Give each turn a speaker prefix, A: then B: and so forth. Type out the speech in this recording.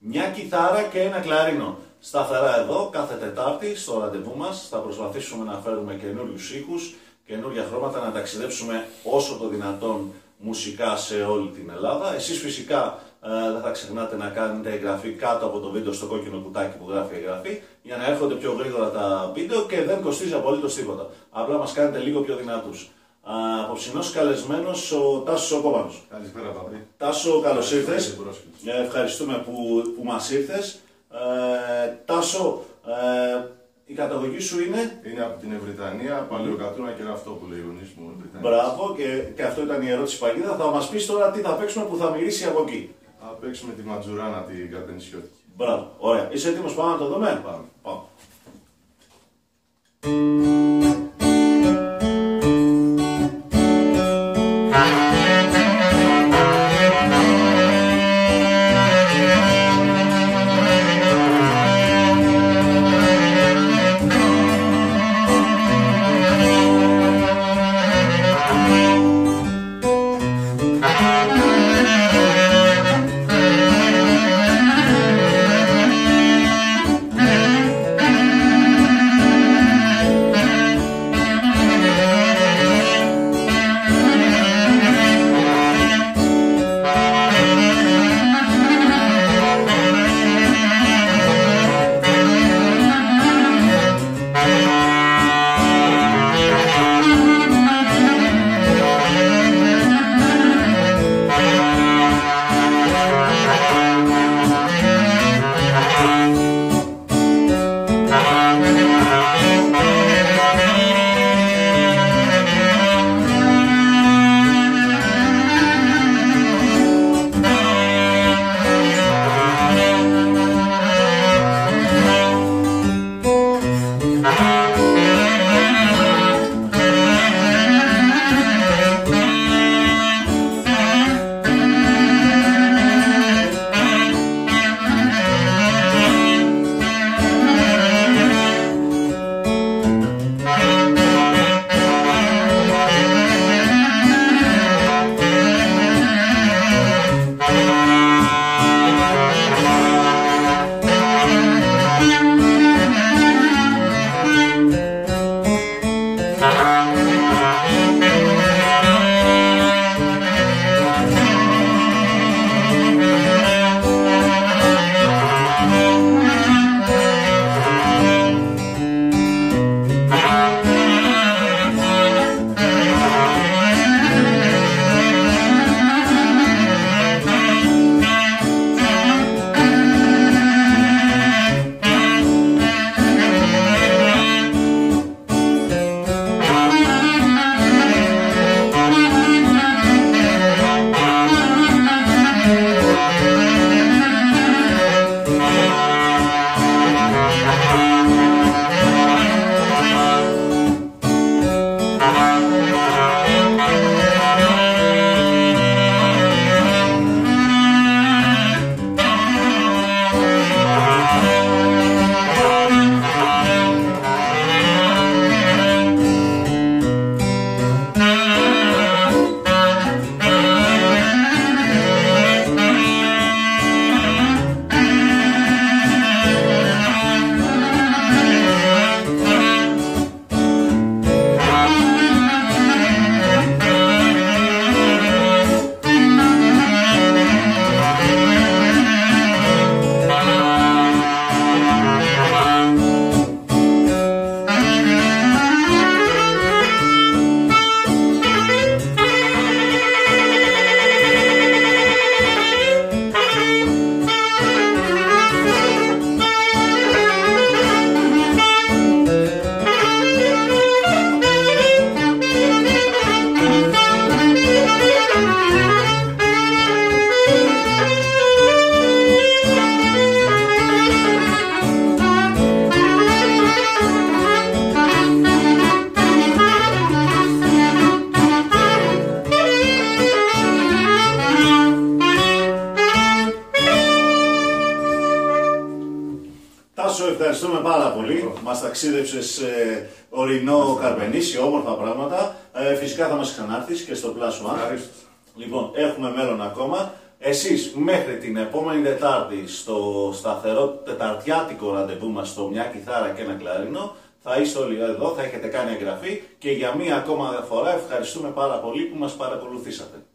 A: μια κιθάρα και ένα κλαρίνο. Σταθερά εδώ, κάθε Τετάρτη, στο ραντεβού μας, θα προσπαθήσουμε να φέρουμε καινούριους ήχους, καινούργια χρώματα, να ταξιδέψουμε όσο το δυνατόν μουσικά σε όλη την Ελλάδα. Εσείς φυσικά δεν θα ξεχνάτε να κάνετε εγγραφή κάτω από το βίντεο στο κόκκινο κουτάκι που γράφει εγγραφή, για να έρχονται πιο γρήγορα τα βίντεο και δεν κοστίζει απολύτως τίποτα. Απλά μας κάνετε λίγο πιο δυνατούς. Απόψινός καλεσμένος ο Τάσος ο Κόβανος.
B: Καλησπέρα, Παπρί.
A: Τάσο, καλώς ήρθες. Ευχαριστούμε που μας ήρθες. Τάσο, η καταγωγή σου είναι?
B: Είναι από την Ευρυτανία, Παλαιοκατρούνα και αυτό που λέει ο γονείς μου.
A: Μπράβο, και αυτό ήταν η ερώτηση παγίδα. Θα μας πεις τώρα τι θα παίξουμε που θα μυρίσει από εκεί.
B: Θα παίξουμε τη Ματζουράνα, την Καρτενισιώτικη.
A: Μπράβο, ωραία. Είσαι έτοιμος, πάμε να το δούμε?
B: Πάμε.
A: ευχαριστούμε πάρα πολύ. Μας ταξίδεψες ορεινό Καρπενήσι, όμορφα πράγματα. Φυσικά θα μας ξανάρθεις και στο Plus One.
B: Ευχαριστώ.
A: Λοιπόν, έχουμε μέλλον ακόμα. Εσείς μέχρι την επόμενη Τετάρτη στο σταθερό τεταρτιάτικο ραντεβού μας στο Μια Κιθάρα και ένα Κλαρίνο θα είστε όλοι εδώ, θα έχετε κάνει εγγραφή και για μία ακόμα φορά ευχαριστούμε πάρα πολύ που μας παρακολουθήσατε.